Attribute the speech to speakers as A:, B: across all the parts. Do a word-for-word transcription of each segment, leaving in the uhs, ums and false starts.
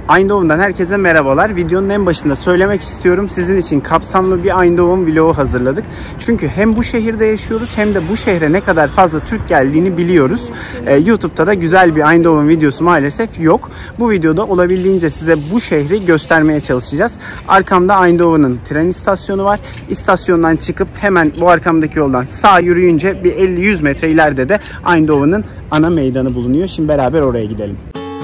A: Eindhoven'dan herkese merhabalar. Videonun en başında söylemek istiyorum. Sizin için kapsamlı bir Eindhoven vlogu hazırladık. Çünkü hem bu şehirde yaşıyoruz hem de bu şehre ne kadar fazla Türk geldiğini biliyoruz. Ee, YouTube'da da güzel bir Eindhoven videosu maalesef yok. Bu videoda olabildiğince size bu şehri göstermeye çalışacağız. Arkamda Eindhoven'ın tren istasyonu var. İstasyondan çıkıp hemen bu arkamdaki yoldan sağ yürüyünce bir elli yüz metre ileride de Eindhoven'ın ana meydanı bulunuyor. Şimdi beraber oraya gidelim.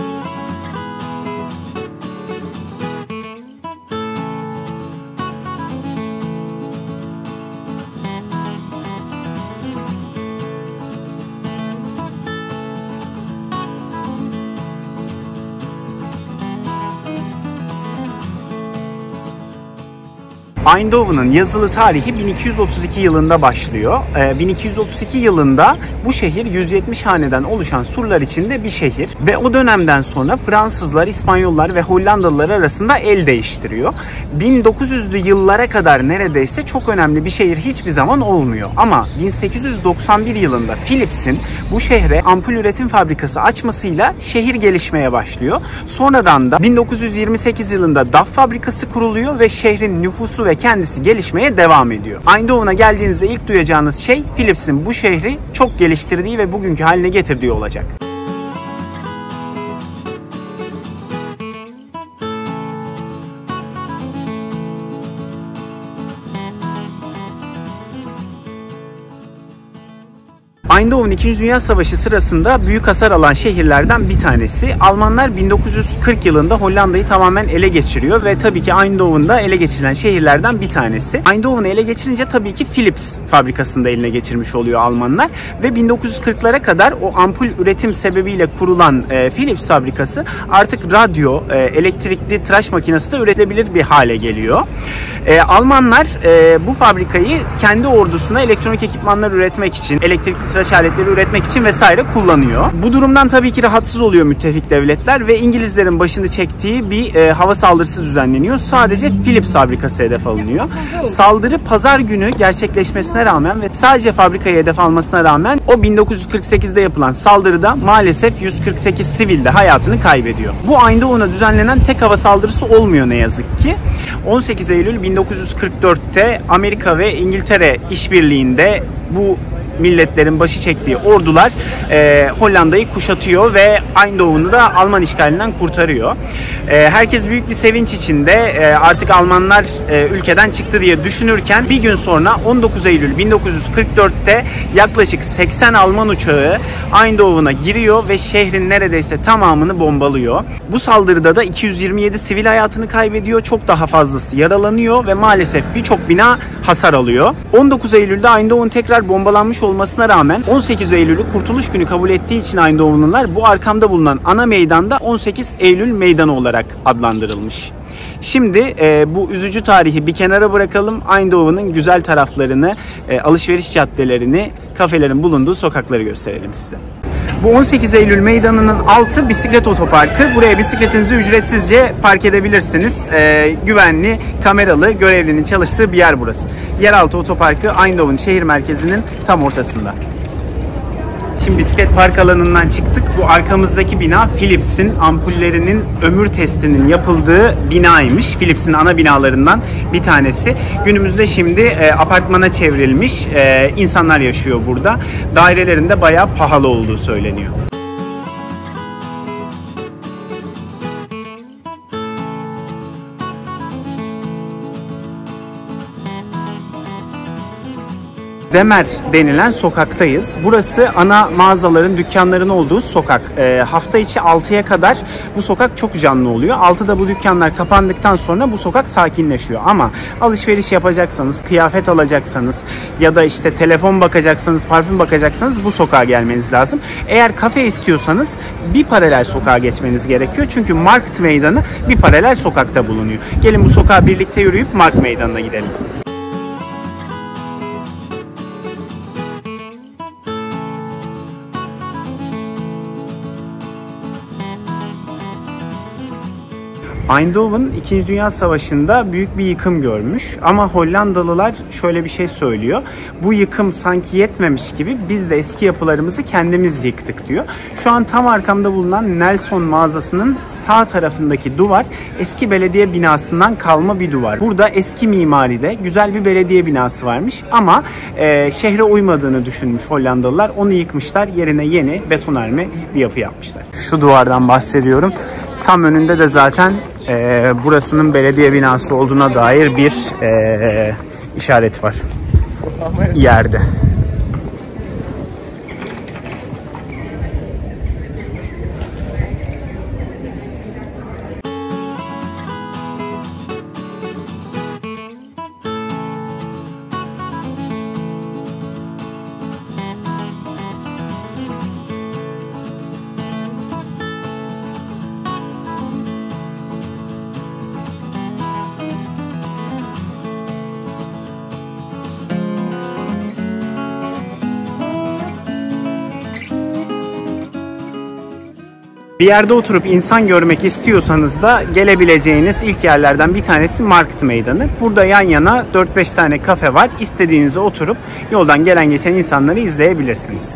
A: Eindhoven'ın yazılı tarihi bin iki yüz otuz iki yılında başlıyor. bin iki yüz otuz iki yılında bu şehir yüz yetmiş haneden oluşan surlar içinde bir şehir ve o dönemden sonra Fransızlar, İspanyollar ve Hollandalılar arasında el değiştiriyor. bin dokuz yüzlü yıllara kadar neredeyse çok önemli bir şehir hiçbir zaman olmuyor. Ama bin sekiz yüz doksan bir yılında Philips'in bu şehre ampul üretim fabrikası açmasıyla şehir gelişmeye başlıyor. Sonradan da bin dokuz yüz yirmi sekiz yılında D A F fabrikası kuruluyor ve şehrin nüfusu ve kendisi gelişmeye devam ediyor. Eindhoven'a geldiğinizde ilk duyacağınız şey Philips'in bu şehri çok geliştirdiği ve bugünkü haline getirdiği olacak. Eindhoven İkinci Dünya Savaşı sırasında büyük hasar alan şehirlerden bir tanesi. Almanlar bin dokuz yüz kırk yılında Hollanda'yı tamamen ele geçiriyor ve tabii ki Eindhoven'da ele geçirilen şehirlerden bir tanesi. Eindhoven'ı ele geçirince tabii ki Philips fabrikasını da eline geçirmiş oluyor Almanlar ve bin dokuz yüz kırklara kadar o ampul üretim sebebiyle kurulan e, Philips fabrikası artık radyo, e, elektrikli tıraş makinesi de üretilebilir bir hale geliyor. E, Almanlar e, bu fabrikayı kendi ordusuna elektronik ekipmanlar üretmek için, elektrikli tıraş aletleri üretmek için vesaire kullanıyor. Bu durumdan tabii ki rahatsız oluyor müttefik devletler ve İngilizlerin başını çektiği bir e, hava saldırısı düzenleniyor. Sadece Philips fabrikası hedef alınıyor. Saldırı pazar günü gerçekleşmesine rağmen ve sadece fabrikayı hedef almasına rağmen o bin dokuz yüz kırk sekizde yapılan saldırıda maalesef yüz kırk sekiz sivil de hayatını kaybediyor. Bu Eindhoven'a düzenlenen tek hava saldırısı olmuyor ne yazık ki. on sekiz Eylül bin dokuz yüz kırk dörtte Amerika ve İngiltere işbirliğinde bu milletlerin başı çektiği ordular e, Hollanda'yı kuşatıyor ve Eindhoven'ı da Alman işgalinden kurtarıyor. E, herkes büyük bir sevinç içinde e, artık Almanlar e, ülkeden çıktı diye düşünürken bir gün sonra on dokuz Eylül bin dokuz yüz kırk dörtte yaklaşık seksen Alman uçağı Eindhoven'a giriyor ve şehrin neredeyse tamamını bombalıyor. Bu saldırıda da iki yüz yirmi yedi sivil hayatını kaybediyor. Çok daha fazlası yaralanıyor ve maalesef birçok bina hasar alıyor. on dokuz Eylül'de Eindhoven tekrar bombalanmış olmasına rağmen on sekiz Eylül'ü Kurtuluş Günü kabul ettiği için Eindhoven'lılar bu arkamda bulunan ana meydanda on sekiz Eylül Meydanı olarak adlandırılmış. Şimdi e, bu üzücü tarihi bir kenara bırakalım. Eindhoven'ın güzel taraflarını, e, alışveriş caddelerini, kafelerin bulunduğu sokakları gösterelim size. Bu on sekiz Eylül Meydanı'nın altı bisiklet otoparkı. Buraya bisikletinizi ücretsizce park edebilirsiniz. Ee, güvenli, kameralı, görevlinin çalıştığı bir yer burası. Yeraltı otoparkı Eindhoven şehir merkezinin tam ortasında. Şimdi bisiklet park alanından çıktık. Bu arkamızdaki bina Philips'in ampullerinin ömür testinin yapıldığı binaymış. Philips'in ana binalarından bir tanesi. Günümüzde şimdi e, apartmana çevrilmiş. E, insanlar yaşıyor burada. Dairelerinde bayağı pahalı olduğu söyleniyor. Demer denilen sokaktayız. Burası ana mağazaların, dükkanların olduğu sokak. E, hafta içi altıya kadar bu sokak çok canlı oluyor. altıda bu dükkanlar kapandıktan sonra bu sokak sakinleşiyor. Ama alışveriş yapacaksanız, kıyafet alacaksanız ya da işte telefon bakacaksanız, parfüm bakacaksanız bu sokağa gelmeniz lazım. Eğer kafe istiyorsanız bir paralel sokağa geçmeniz gerekiyor. Çünkü Markt Meydanı bir paralel sokakta bulunuyor. Gelin bu sokağa birlikte yürüyüp Markt Meydanı'na gidelim. Eindhoven İkinci Dünya Savaşı'nda büyük bir yıkım görmüş ama Hollandalılar şöyle bir şey söylüyor. Bu yıkım sanki yetmemiş gibi biz de eski yapılarımızı kendimiz yıktık diyor. Şu an tam arkamda bulunan Nelson mağazasının sağ tarafındaki duvar eski belediye binasından kalma bir duvar. Burada eski mimaride güzel bir belediye binası varmış ama e, şehre uymadığını düşünmüş Hollandalılar. Onu yıkmışlar, yerine yeni betonarme bir yapı yapmışlar. Şu duvardan bahsediyorum. Tam önünde de zaten e, burasının belediye binası olduğuna dair bir e, işaret var yerde. Bir yerde oturup insan görmek istiyorsanız da gelebileceğiniz ilk yerlerden bir tanesi Markt Meydanı. Burada yan yana dört beş tane kafe var. İstediğinizde oturup yoldan gelen geçen insanları izleyebilirsiniz.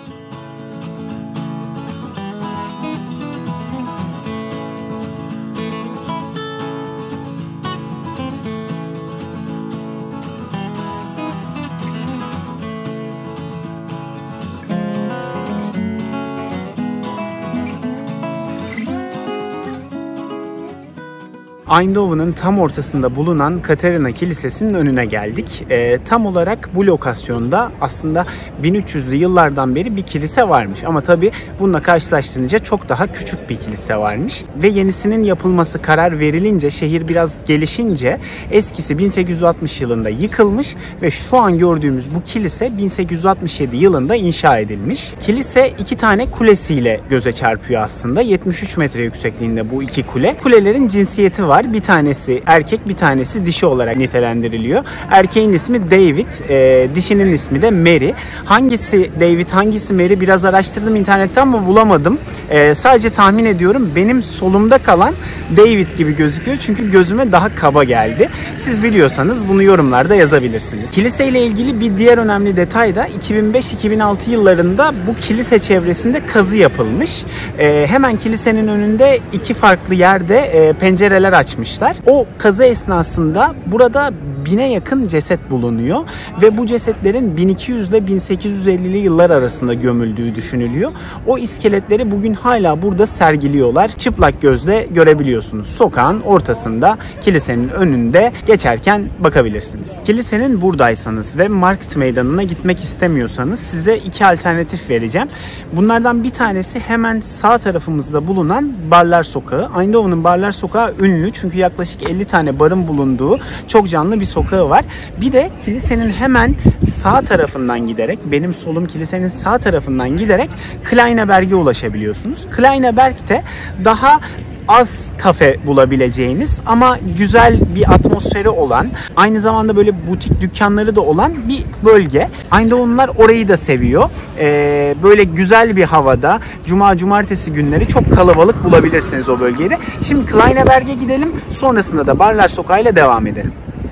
A: Eindhoven'ın tam ortasında bulunan Catharina Kilisesi'nin önüne geldik. E, tam olarak bu lokasyonda aslında bin üç yüzlü yıllardan beri bir kilise varmış. Ama tabii bununla karşılaştırınca çok daha küçük bir kilise varmış. Ve yenisinin yapılması karar verilince, şehir biraz gelişince eskisi bin sekiz yüz altmış yılında yıkılmış ve şu an gördüğümüz bu kilise bin sekiz yüz altmış yedi yılında inşa edilmiş. Kilise iki tane kulesiyle göze çarpıyor aslında. yetmiş üç metre yüksekliğinde bu iki kule. Kulelerin cinsiyeti var. Bir tanesi erkek, bir tanesi dişi olarak nitelendiriliyor. Erkeğin ismi David, e, dişinin ismi de Mary. Hangisi David, hangisi Mary biraz araştırdım internetten ama bulamadım. E, sadece tahmin ediyorum. Benim solumda kalan David gibi gözüküyor çünkü gözüme daha kaba geldi. Siz biliyorsanız bunu yorumlarda yazabilirsiniz. Kilise ile ilgili bir diğer önemli detay da iki bin beş iki bin altı yıllarında bu kilise çevresinde kazı yapılmış. E, hemen kilisenin önünde iki farklı yerde e, pencereler açmışlar. O kazı esnasında burada bine yakın ceset bulunuyor ve bu cesetlerin bin iki yüz ile bin sekiz yüz ellili yıllar arasında gömüldüğü düşünülüyor. O iskeletleri bugün hala burada sergiliyorlar. Çıplak gözle görebiliyorsunuz. Sokağın ortasında, kilisenin önünde geçerken bakabilirsiniz. Kilisenin buradaysanız ve Markt Meydanı'na gitmek istemiyorsanız size iki alternatif vereceğim. Bunlardan bir tanesi hemen sağ tarafımızda bulunan Barlar Sokağı. Eindhoven'ın Barlar Sokağı ünlü çünkü yaklaşık elli tane barın bulunduğu çok canlı bir sokağı var. Bir de kilisenin hemen sağ tarafından giderek, benim solum kilisenin sağ tarafından giderek Kleineberg'e ulaşabiliyorsunuz. Kleineberg'te daha az kafe bulabileceğiniz ama güzel bir atmosferi olan, aynı zamanda böyle butik dükkanları da olan bir bölge. Eindhoven'lar orayı da seviyor. Ee, böyle güzel bir havada cuma cumartesi günleri çok kalabalık bulabilirsiniz o bölgede. Şimdi Kleineberg'e gidelim, sonrasında da Barlar Sokağı ile devam edelim.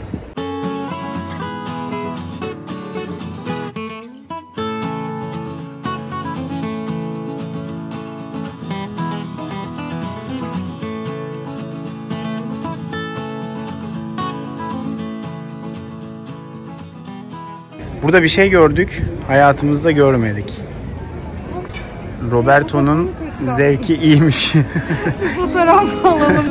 A: Burada bir şey gördük, hayatımızda görmedik. Roberto'nun zevki iyiymiş.
B: Fotoğraf alalım.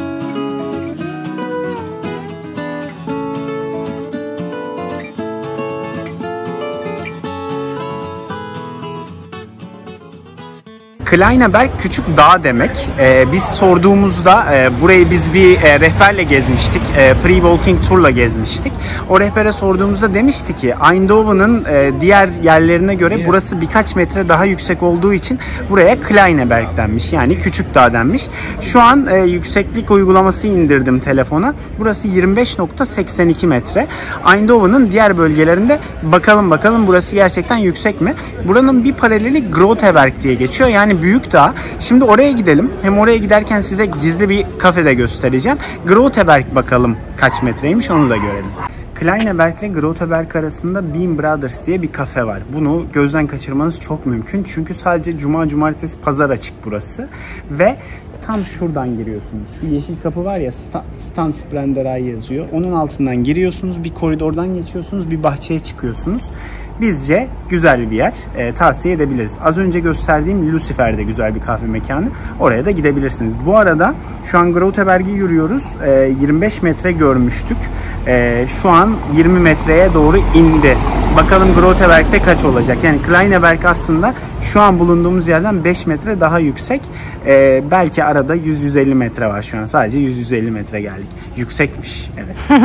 A: Kleineberg küçük dağ demek. Ee, biz sorduğumuzda e, burayı biz bir e, rehberle gezmiştik. E, free walking turla gezmiştik. O rehbere sorduğumuzda demişti ki Eindhoven'ın e, diğer yerlerine göre burası birkaç metre daha yüksek olduğu için buraya Kleineberg denmiş. Yani küçük dağ denmiş. Şu an e, yükseklik uygulaması indirdim telefona. Burası yirmi beş nokta seksen iki metre. Eindhoven'ın diğer bölgelerinde bakalım bakalım burası gerçekten yüksek mi? Buranın bir paraleli Groteberg diye geçiyor. Yani büyük daha. Şimdi oraya gidelim. Hem oraya giderken size gizli bir kafede göstereceğim. Groteberg bakalım kaç metreymiş, onu da görelim. Kleineberg ile Groteberg arasında Bean Brothers diye bir kafe var. Bunu gözden kaçırmanız çok mümkün. Çünkü sadece cuma, cumartesi, pazar açık burası. Ve tam şuradan giriyorsunuz. Şu yeşil kapı var ya, Stansbrennerei yazıyor. Onun altından giriyorsunuz. Bir koridordan geçiyorsunuz. Bir bahçeye çıkıyorsunuz. Bizce güzel bir yer. E, tavsiye edebiliriz. Az önce gösterdiğim Lucifer de güzel bir kahve mekanı. Oraya da gidebilirsiniz. Bu arada şu an Groteberg'i yürüyoruz. E, yirmi beş metre görmüştük. E, şu an yirmi metreye doğru indi. Bakalım Groteberg'de kaç olacak? Yani Kleineberg aslında şu an bulunduğumuz yerden beş metre daha yüksek. E, belki arada yüz yüz elli metre var şu an. Sadece yüz yüz elli metre geldik. Yüksekmiş. Evet.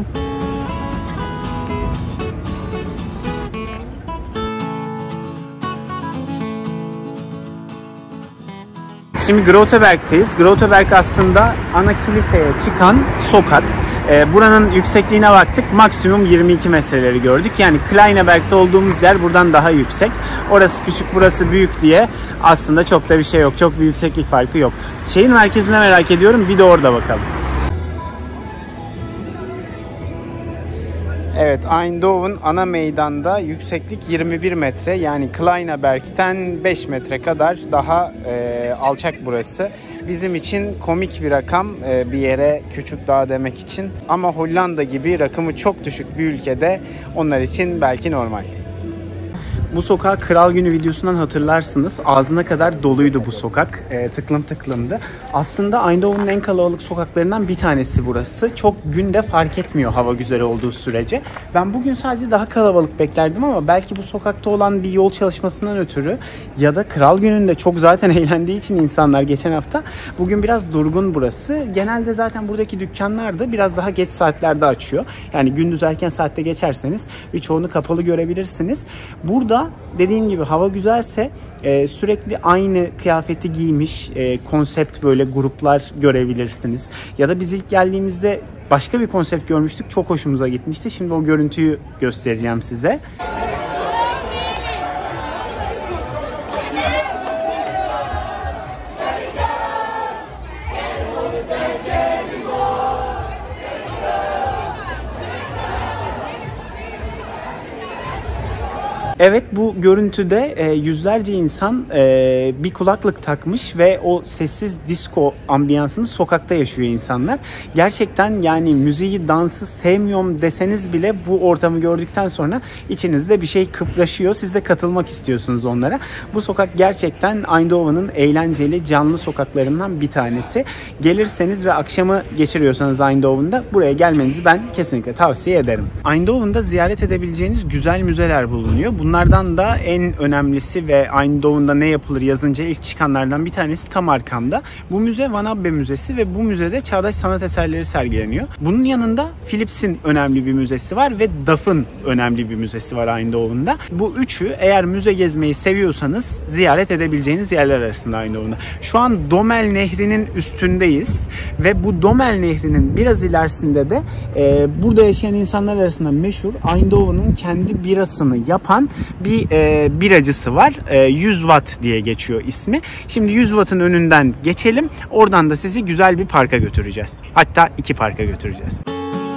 A: Şimdi Groteberg'teyiz. Groteberg aslında ana kiliseye çıkan sokak. Ee, buranın yüksekliğine baktık. Maksimum yirmi iki metreleri gördük. Yani Kleineberg'de olduğumuz yer buradan daha yüksek. Orası küçük, burası büyük diye aslında çok da bir şey yok. Çok bir yükseklik farkı yok. Şehir merkezine merak ediyorum. Bir de orada bakalım. Evet, Eindhoven ana meydanda yükseklik yirmi bir metre. Yani Kleineberg'ten beş metre kadar daha e, alçak burası. Bizim için komik bir rakam e, bir yere küçük dağ demek için. Ama Hollanda gibi rakımı çok düşük bir ülkede onlar için belki normal. Bu sokağı Kral Günü videosundan hatırlarsınız. Ağzına kadar doluydu bu sokak. E, tıklım tıklımdı. Aslında Eindhoven'ın en kalabalık sokaklarından bir tanesi burası. Çok günde fark etmiyor hava güzel olduğu sürece. Ben bugün sadece daha kalabalık beklerdim ama belki bu sokakta olan bir yol çalışmasından ötürü ya da Kral Günü'nde çok zaten eğlendiği için insanlar geçen hafta, bugün biraz durgun burası. Genelde zaten buradaki dükkanlar da biraz daha geç saatlerde açıyor. Yani gündüz erken saatte geçerseniz birçoğunu kapalı görebilirsiniz. Burada dediğim gibi hava güzelse e, sürekli aynı kıyafeti giymiş e, konsept böyle gruplar görebilirsiniz. Ya da biz ilk geldiğimizde başka bir konsept görmüştük. Çok hoşumuza gitmişti. Şimdi o görüntüyü göstereceğim size. Evet, bu görüntüde e, yüzlerce insan e, bir kulaklık takmış ve o sessiz disco ambiyansını sokakta yaşıyor insanlar. Gerçekten yani müziği, dansı sevmiyorum deseniz bile bu ortamı gördükten sonra içinizde bir şey kıpraşıyor. Siz de katılmak istiyorsunuz onlara. Bu sokak gerçekten Eindhoven'ın eğlenceli, canlı sokaklarından bir tanesi. Gelirseniz ve akşamı geçiriyorsanız Eindhoven'da buraya gelmenizi ben kesinlikle tavsiye ederim. Eindhoven'da ziyaret edebileceğiniz güzel müzeler bulunuyor. Bunlardan da en önemlisi ve Eindhoven'da ne yapılır yazınca ilk çıkanlardan bir tanesi tam arkamda. Bu müze Van Abbe Müzesi ve bu müzede çağdaş sanat eserleri sergileniyor. Bunun yanında Philips'in önemli bir müzesi var ve D A F'ın önemli bir müzesi var Eindhoven'da. Bu üçü eğer müze gezmeyi seviyorsanız ziyaret edebileceğiniz yerler arasında Eindhoven'da. Şu an Domel Nehri'nin üstündeyiz ve bu Domel Nehri'nin biraz ilerisinde de e, burada yaşayan insanlar arasında meşhur Eindhoven'ın kendi birasını yapan bir e, biracısı var. E, yüz watt diye geçiyor ismi. Şimdi yüz watt'ın önünden geçelim. Oradan da sizi güzel bir parka götüreceğiz. Hatta iki parka götüreceğiz.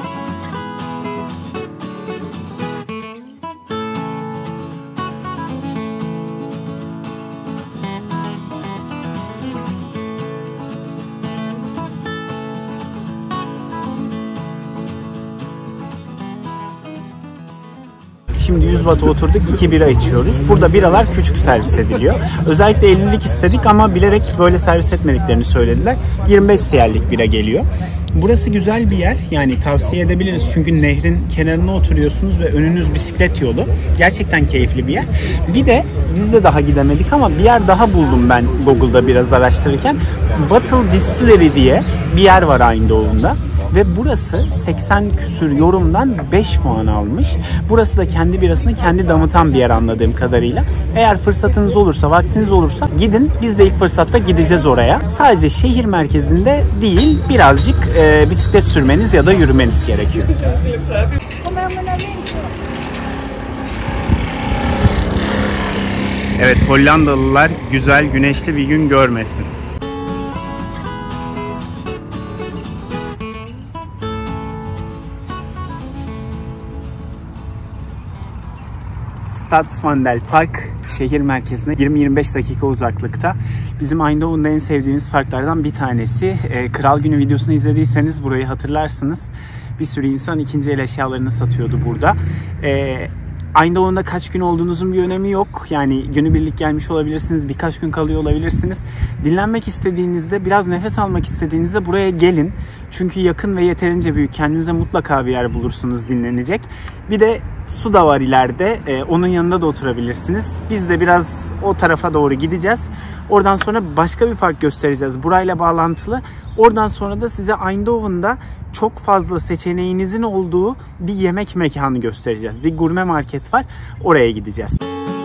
A: Şimdi yüz watt'a oturduk, iki bira içiyoruz. Burada biralar küçük servis ediliyor. Özellikle ellilik istedik ama bilerek böyle servis etmediklerini söylediler. yirmi beş siyerlik bira geliyor. Burası güzel bir yer. Yani tavsiye edebiliriz. Çünkü nehrin kenarına oturuyorsunuz ve önünüz bisiklet yolu. Gerçekten keyifli bir yer. Bir de biz de daha gidemedik ama bir yer daha buldum ben Google'da biraz araştırırken. Bottle Distillery diye bir yer var Eindhoven'da. Ve burası seksen küsür yorumdan beş puan almış. Burası da kendi birasını kendi damıtan bir yer anladığım kadarıyla. Eğer fırsatınız olursa, vaktiniz olursa gidin. Biz de ilk fırsatta gideceğiz oraya. Sadece şehir merkezinde değil, birazcık e, bisiklet sürmeniz ya da yürümeniz gerekiyor. Evet, Hollandalılar güzel güneşli bir gün görmesin. Stadsvandel Park şehir merkezine yirmi yirmi beş dakika uzaklıkta. Bizim Eindhoven'da en sevdiğimiz parklardan bir tanesi. E, Kral Günü videosunu izlediyseniz burayı hatırlarsınız. Bir sürü insan ikinci el eşyalarını satıyordu burada. E, Eindhoven'da kaç gün olduğunuzun bir önemi yok. Yani günübirlik gelmiş olabilirsiniz, birkaç gün kalıyor olabilirsiniz. Dinlenmek istediğinizde, biraz nefes almak istediğinizde buraya gelin. Çünkü yakın ve yeterince büyük. Kendinize mutlaka bir yer bulursunuz dinlenecek. Bir de su da var ileride. Ee, onun yanında da oturabilirsiniz. Biz de biraz o tarafa doğru gideceğiz. Oradan sonra başka bir park göstereceğiz. Burayla bağlantılı. Oradan sonra da size Eindhoven'da çok fazla seçeneğinizin olduğu bir yemek mekanı göstereceğiz. Bir gurme market var. Oraya gideceğiz.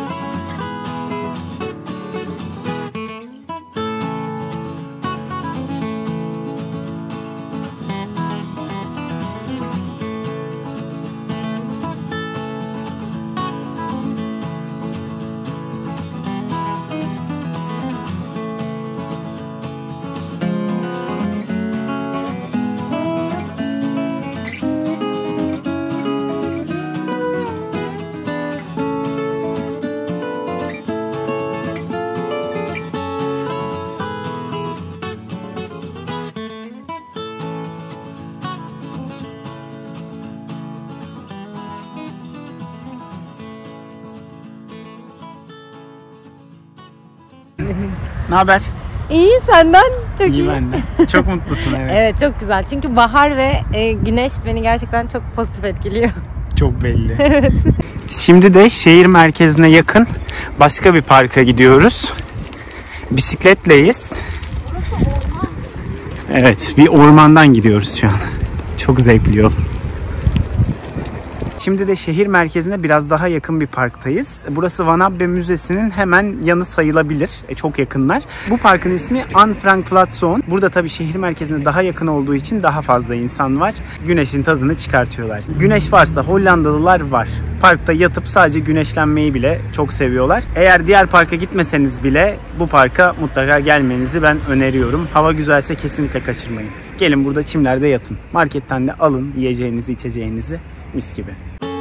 A: Ne haber?
B: İyi, senden çok iyi.
A: İyi ben de. Çok mutlusun, evet.
B: Evet, çok güzel. Çünkü bahar ve e, güneş beni gerçekten çok pozitif etkiliyor.
A: Çok belli. Evet. Şimdi de şehir merkezine yakın başka bir parka gidiyoruz. Bisikletleyiz. Evet, bir ormandan gidiyoruz şu an. Çok zevkli yol. Şimdi de şehir merkezine biraz daha yakın bir parktayız. Burası Van Abbe Müzesi'nin hemen yanı sayılabilir. E, çok yakınlar. Bu parkın ismi Anne Frank Platzon. Burada tabii şehir merkezine daha yakın olduğu için daha fazla insan var. Güneşin tadını çıkartıyorlar. Güneş varsa Hollandalılar var. Parkta yatıp sadece güneşlenmeyi bile çok seviyorlar. Eğer diğer parka gitmeseniz bile bu parka mutlaka gelmenizi ben öneriyorum. Hava güzelse kesinlikle kaçırmayın. Gelin burada çimlerde yatın. Marketten de alın yiyeceğinizi, içeceğinizi. Mis gibi.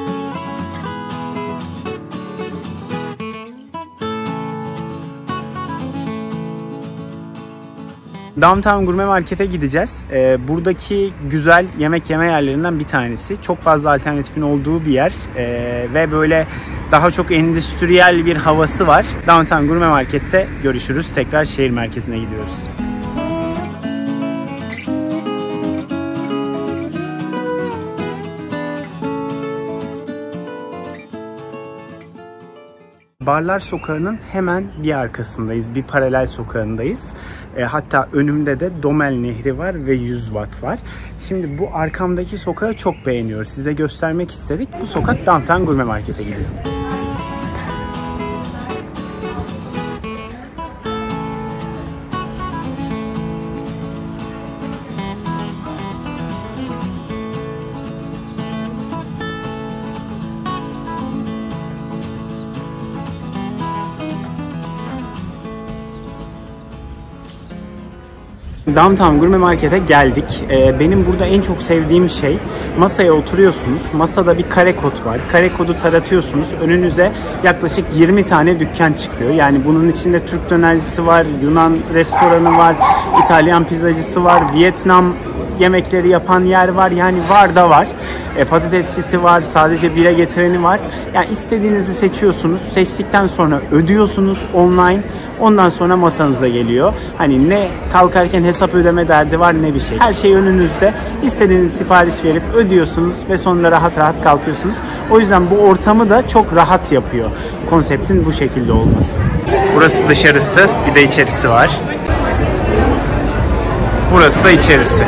A: Downtown Gurme Market'e gideceğiz. Ee, buradaki güzel yemek yeme yerlerinden bir tanesi. Çok fazla alternatifin olduğu bir yer. Ee, ve böyle daha çok endüstriyel bir havası var. Downtown Gurme Market'te görüşürüz. Tekrar şehir merkezine gidiyoruz. Barlar Sokağı'nın hemen bir arkasındayız. Bir paralel sokağındayız. E, hatta önümde de Domel Nehri var ve yüz watt var. Şimdi bu arkamdaki sokağı çok beğeniyoruz. Size göstermek istedik. Bu sokak Downtown Gurme Market'e gidiyor. Downtown Gurme Market'e geldik. Ee, benim burada en çok sevdiğim şey, masaya oturuyorsunuz. Masada bir kare kod var. Kare kodu taratıyorsunuz. Önünüze yaklaşık yirmi tane dükkan çıkıyor. Yani bunun içinde Türk dönercisi var, Yunan restoranı var, İtalyan pizzacısı var, Vietnam yemekleri yapan yer var. Yani var da var. E, patatesçisi var, sadece bire getireni var. Yani istediğinizi seçiyorsunuz. Seçtikten sonra ödüyorsunuz online. Ondan sonra masanıza geliyor. Hani ne kalkarken hesap ödeme derdi var ne bir şey. Her şey önünüzde. İstediğiniz sipariş verip ödüyorsunuz ve sonra rahat rahat kalkıyorsunuz. O yüzden bu ortamı da çok rahat yapıyor. Konseptin bu şekilde olması. Burası dışarısı, bir de içerisi var. Burası da içerisi.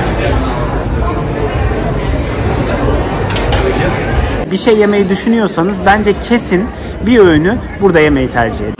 A: Bir şey yemeyi düşünüyorsanız bence kesin bir öğünü burada yemeyi tercih edin.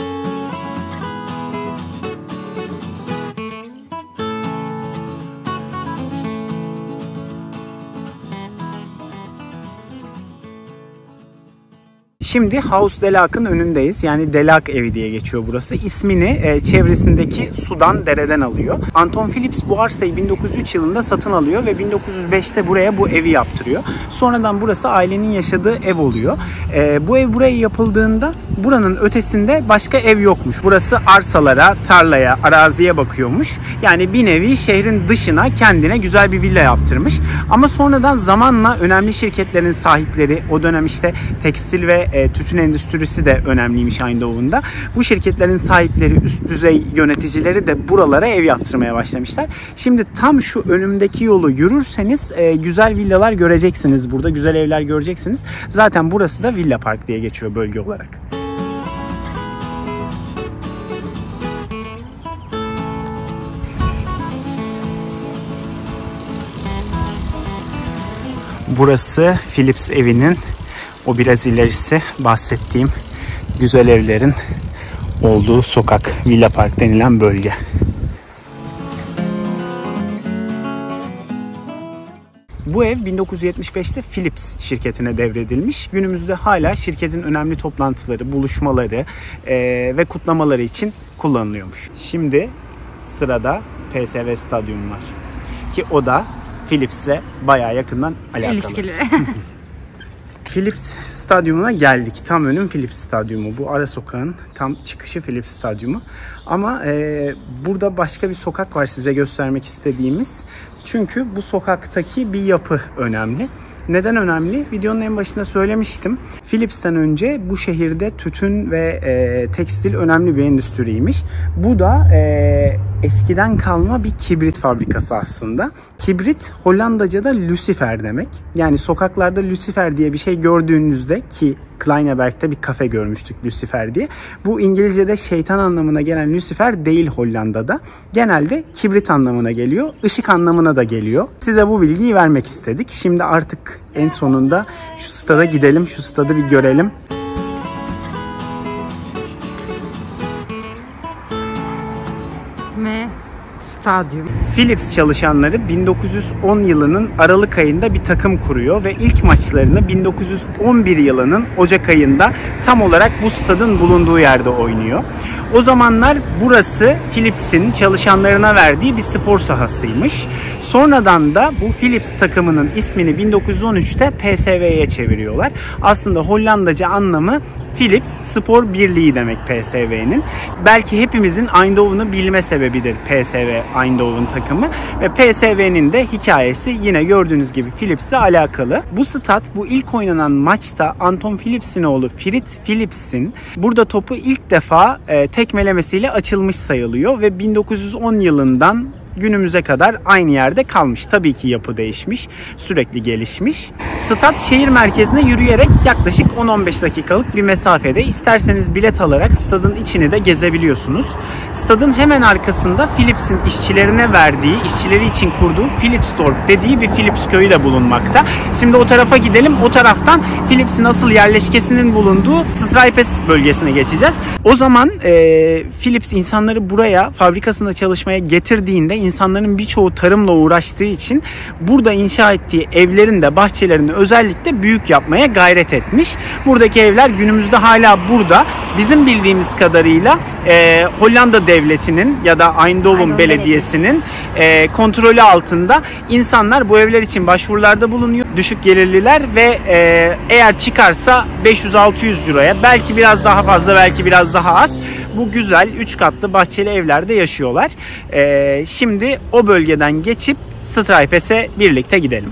A: Şimdi Haus de Laak'ın önündeyiz. Yani de Laak evi diye geçiyor burası. İsmini e, çevresindeki sudan, dereden alıyor. Anton Philips bu arsayı bin dokuz yüz üç yılında satın alıyor ve bin dokuz yüz beşte buraya bu evi yaptırıyor. Sonradan burası ailenin yaşadığı ev oluyor. E, bu ev buraya yapıldığında buranın ötesinde başka ev yokmuş. Burası arsalara, tarlaya, araziye bakıyormuş. Yani bir nevi şehrin dışına kendine güzel bir villa yaptırmış. Ama sonradan zamanla önemli şirketlerin sahipleri, o dönem işte tekstil ve e, tütün endüstrisi de önemliymiş Eindhoven'da. Bu şirketlerin sahipleri, üst düzey yöneticileri de buralara ev yaptırmaya başlamışlar. Şimdi tam şu önümdeki yolu yürürseniz e, güzel villalar göreceksiniz burada. Güzel evler göreceksiniz. Zaten burası da Villa Park diye geçiyor bölge olarak. Burası Philips evinin o biraz ilerisi bahsettiğim güzel evlerin olduğu sokak, Villa Park denilen bölge. Bu ev bin dokuz yüz yetmiş beşte Philips şirketine devredilmiş. Günümüzde hala şirketin önemli toplantıları, buluşmaları e, ve kutlamaları için kullanılıyormuş. Şimdi sırada P S V Stadyum var. Ki o da Philips'le bayağı yakından alakalı.
B: İlişkili.
A: Philips Stadyumuna geldik. Tam önüm Philips Stadyumu. Bu ara sokağın tam çıkışı Philips Stadyumu. Ama e, burada başka bir sokak var size göstermek istediğimiz. Çünkü bu sokaktaki bir yapı önemli. Neden önemli? Videonun en başında söylemiştim. Philips'ten önce bu şehirde tütün ve e, tekstil önemli bir endüstriymiş. Bu da e, eskiden kalma bir kibrit fabrikası aslında. Kibrit Hollandaca'da Lucifer demek. Yani sokaklarda Lucifer diye bir şey gördüğünüzde, ki Kleineberg'de bir kafe görmüştük Lucifer diye. Bu İngilizce'de şeytan anlamına gelen Lucifer değil Hollanda'da. Genelde kibrit anlamına geliyor. Işık anlamına da geliyor. Size bu bilgiyi vermek istedik. Şimdi artık en sonunda şu stada gidelim. Şu stadı bir görelim.
B: Ve stadyum.
A: Philips çalışanları bin dokuz yüz on yılının Aralık ayında bir takım kuruyor ve ilk maçlarını bin dokuz yüz on bir yılının Ocak ayında tam olarak bu stadın bulunduğu yerde oynuyor. O zamanlar burası Philips'in çalışanlarına verdiği bir spor sahasıymış. Sonradan da bu Philips takımının ismini bin dokuz yüz on üçte P S V'ye çeviriyorlar. Aslında Hollandaca anlamı Philips Spor Birliği demek P S V'nin. Belki hepimizin Eindhoven'ı bilme sebebidir P S V Eindhoven takımı. Ve P S V'nin de hikayesi yine gördüğünüz gibi Philips'le alakalı. Bu stat, bu ilk oynanan maçta Anton Philips'in oğlu Fritz Philips'in burada topu ilk defa e, tekmelemesiyle açılmış sayılıyor ve bin dokuz yüz on yılından günümüze kadar aynı yerde kalmış. Tabii ki yapı değişmiş, sürekli gelişmiş. Stat şehir merkezine yürüyerek yaklaşık on on beş dakikalık bir mesafede. İsterseniz bilet alarak stadın içini de gezebiliyorsunuz. Stadın hemen arkasında Philips'in işçilerine verdiği, işçileri için kurduğu Philipsdorp dediği bir Philips köyü de bulunmakta. Şimdi o tarafa gidelim. O taraftan Philips'in asıl yerleşkesinin bulunduğu Strijpes bölgesine geçeceğiz. O zaman e, Philips insanları buraya fabrikasında çalışmaya getirdiğinde insanların birçoğu tarımla uğraştığı için burada inşa ettiği evlerin de bahçelerini özellikle büyük yapmaya gayret etmiş. Buradaki evler günümüzde hala burada. Bizim bildiğimiz kadarıyla e, Hollanda devletinin ya da Eindhoven Aynen, Belediyesi'nin e, kontrolü altında insanlar bu evler için başvurularda bulunuyor. Düşük gelirliler ve e, eğer çıkarsa beş yüz altı yüz euroya, belki biraz daha fazla, belki biraz daha az, bu güzel üç katlı bahçeli evlerde yaşıyorlar. Ee, şimdi o bölgeden geçip Strijpes'e birlikte gidelim.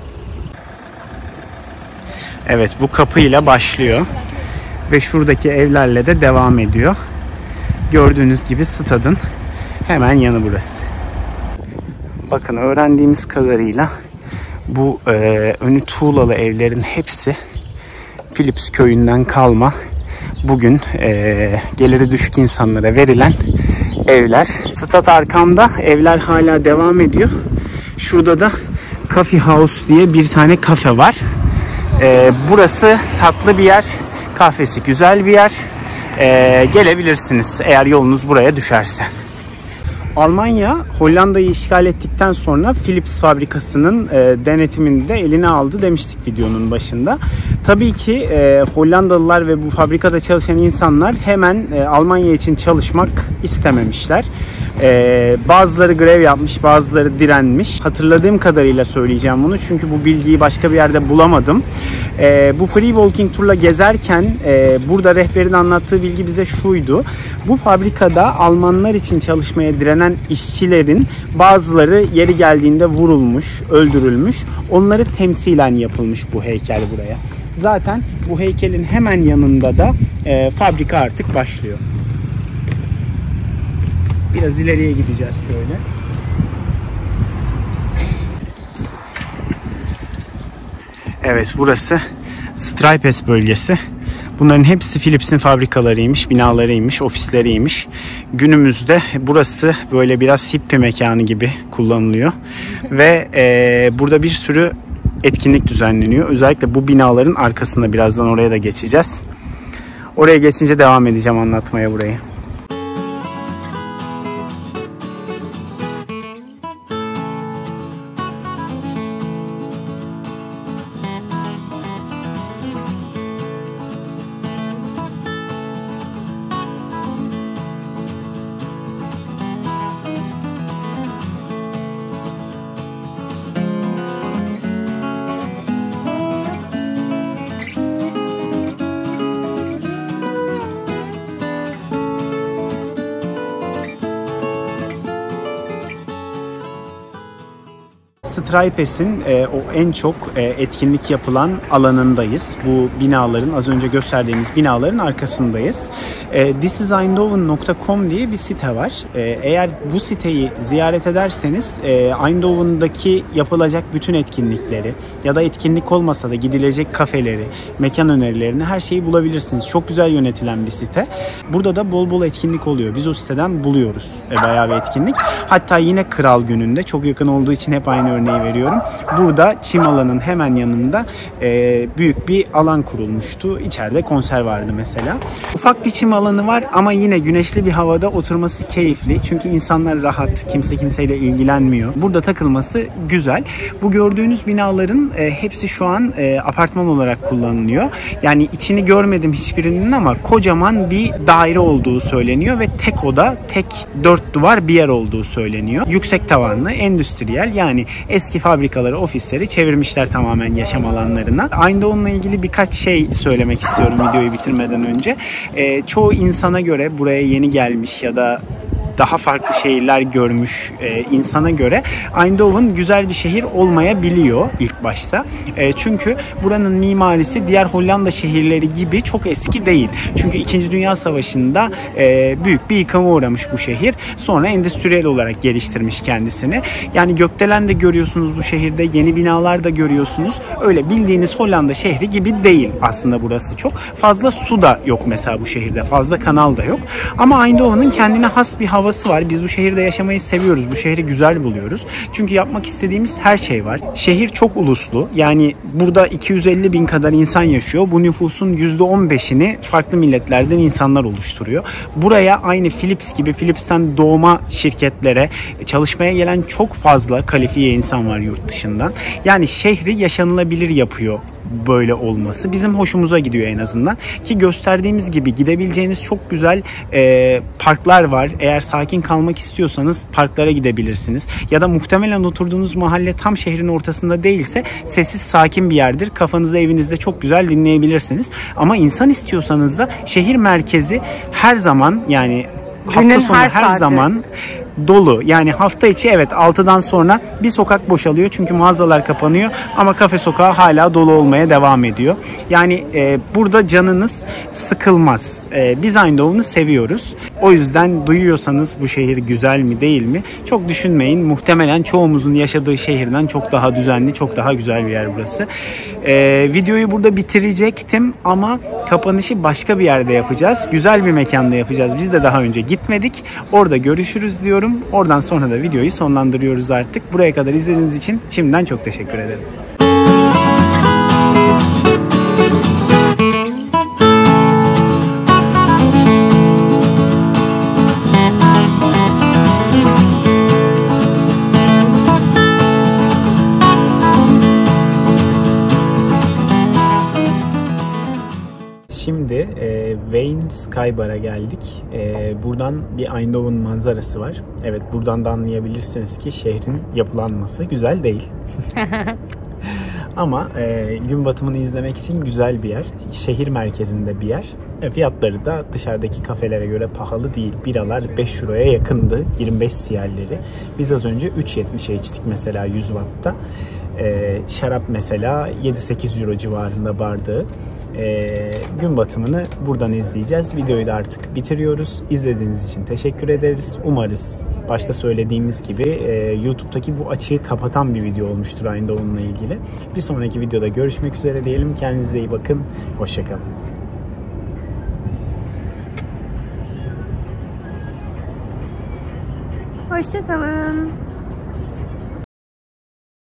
A: Evet, bu kapıyla başlıyor ve şuradaki evlerle de devam ediyor. Gördüğünüz gibi stadın hemen yanı burası. Bakın, öğrendiğimiz kadarıyla bu e, önü tuğlalı evlerin hepsi Philips köyünden kalma. Bugün e, geliri düşük insanlara verilen evler. Stat arkamda, evler hala devam ediyor. Şurada da Coffee House diye bir tane kafe var. E, burası tatlı bir yer. Kahvesi güzel bir yer. E, gelebilirsiniz eğer yolunuz buraya düşerse. Almanya Hollanda'yı işgal ettikten sonra Philips fabrikasının e, denetimini de eline aldı demiştik videonun başında. Tabii ki e, Hollandalılar ve bu fabrikada çalışan insanlar hemen e, Almanya için çalışmak istememişler. E, bazıları grev yapmış, bazıları direnmiş. Hatırladığım kadarıyla söyleyeceğim bunu çünkü bu bilgiyi başka bir yerde bulamadım. E, bu free walking turla gezerken e, burada rehberin anlattığı bilgi bize şuydu. Bu fabrikada Almanlar için çalışmaya direnen işçilerin bazıları yeri geldiğinde vurulmuş, öldürülmüş. Onları temsilen yapılmış bu heykel buraya. Zaten bu heykelin hemen yanında da e, fabrika artık başlıyor. Biraz ileriye gideceğiz şöyle. Evet, burası Stripes bölgesi. Bunların hepsi Philips'in fabrikalarıymış, binalarıymış, ofisleriymiş. Günümüzde burası böyle biraz hippie mekanı gibi kullanılıyor. Ve e, burada bir sürü etkinlik düzenleniyor. Özellikle bu binaların arkasında, birazdan oraya da geçeceğiz. Oraya geçince devam edeceğim anlatmaya burayı. Stripes'in e, o en çok e, etkinlik yapılan alanındayız. Bu binaların, az önce gösterdiğimiz binaların arkasındayız. E, this is eindhoven nokta com diye bir site var. E, eğer bu siteyi ziyaret ederseniz e, Eindhoven'daki yapılacak bütün etkinlikleri ya da etkinlik olmasa da gidilecek kafeleri, mekan önerilerini, her şeyi bulabilirsiniz. Çok güzel yönetilen bir site. Burada da bol bol etkinlik oluyor. Biz o siteden buluyoruz e, bayağı bir etkinlik. Hatta yine Kral Günü'nde, çok yakın olduğu için hep aynı örneği veriyorum. Burada çim alanın hemen yanında e, büyük bir alan kurulmuştu. İçeride konser vardı mesela. Ufak bir çim alanı var ama yine güneşli bir havada oturması keyifli. Çünkü insanlar rahat, kimse kimseyle ilgilenmiyor. Burada takılması güzel. Bu gördüğünüz binaların e, hepsi şu an e, apartman olarak kullanılıyor. Yani içini görmedim hiçbirinin ama kocaman bir daire olduğu söyleniyor ve tek oda, tek dört duvar bir yer olduğu söyleniyor. Yüksek tavanlı, endüstriyel, yani eski fabrikaları, ofisleri çevirmişler tamamen yaşam alanlarına. Eindhoven'la ilgili birkaç şey söylemek istiyorum videoyu bitirmeden önce. E, çoğu insana göre, buraya yeni gelmiş ya da daha farklı şehirler görmüş e, insana göre Eindhoven güzel bir şehir olmayabiliyor ilk başta. E, çünkü buranın mimarisi diğer Hollanda şehirleri gibi çok eski değil. Çünkü İkinci Dünya Savaşı'nda e, büyük bir yıkıma uğramış bu şehir. Sonra endüstriyel olarak geliştirmiş kendisini. Yani gökdelen de görüyorsunuz bu şehirde, yeni binalar da görüyorsunuz. Öyle bildiğiniz Hollanda şehri gibi değil aslında burası çok. Fazla su da yok mesela bu şehirde. Fazla kanal da yok. Ama Eindhoven'ın kendine has bir havası var. Biz bu şehirde yaşamayı seviyoruz. Bu şehri güzel buluyoruz. Çünkü yapmak istediğimiz her şey var. Şehir çok uluslu. Yani burada iki yüz elli bin kadar insan yaşıyor. Bu nüfusun yüzde on beşini farklı milletlerden insanlar oluşturuyor. Buraya aynı Philips gibi, Philips'ten doğma şirketlere çalışmaya gelen çok fazla kalifiye insan var yurt dışından. Yani şehri yaşanılabilir yapıyor böyle olması. Bizim hoşumuza gidiyor en azından. Ki gösterdiğimiz gibi gidebileceğiniz çok güzel e, parklar var. Eğer sakin kalmak istiyorsanız parklara gidebilirsiniz. Ya da muhtemelen oturduğunuz mahalle tam şehrin ortasında değilse sessiz, sakin bir yerdir. Kafanızı evinizde çok güzel dinleyebilirsiniz. Ama insan istiyorsanız da şehir merkezi her zaman, yani hafta
B: günün
A: sonu
B: her,
A: her zaman dolu. Yani hafta içi evet altıdan sonra bir sokak boşalıyor çünkü mağazalar kapanıyor ama kafe sokağı hala dolu olmaya devam ediyor. Yani e, burada canınız sıkılmaz. E, biz Eindhoven'ı seviyoruz. O yüzden duyuyorsanız bu şehir güzel mi değil mi çok düşünmeyin. Muhtemelen çoğumuzun yaşadığı şehirden çok daha düzenli, çok daha güzel bir yer burası. E, videoyu burada bitirecektim ama kapanışı başka bir yerde yapacağız. Güzel bir mekanda yapacağız. Biz de daha önce gitmedik. Orada görüşürüz diyorum. Oradan sonra da videoyu sonlandırıyoruz artık. Buraya kadar izlediğiniz için şimdiden çok teşekkür ederim. Şimdi e, Wayne Sky Bar'a geldik. E, buradan bir Eindhoven manzarası var. Evet, buradan da anlayabilirsiniz ki şehrin yapılanması güzel değil. Ama e, gün batımını izlemek için güzel bir yer. Şehir merkezinde bir yer. E, fiyatları da dışarıdaki kafelere göre pahalı değil. Biralar beş euroya yakındı. yirmi beş siyerleri. Biz az önce üç yetmişe içtik mesela yüz watt'ta. E, şarap mesela yedi sekiz euro civarında bardağı. E, gün batımını buradan izleyeceğiz. Videoyu da artık bitiriyoruz. İzlediğiniz için teşekkür ederiz. Umarız başta söylediğimiz gibi e, YouTube'daki bu açığı kapatan bir video olmuştur Eindhoven'la ilgili. Bir sonraki videoda görüşmek üzere diyelim. Kendinize iyi bakın. Hoşça kalın.
B: Hoşça kalın.